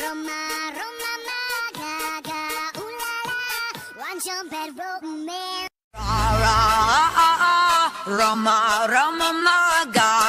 Roma, Roma, magaga, ooh la la, 완전 bad romance. Roma, Roma, Maga.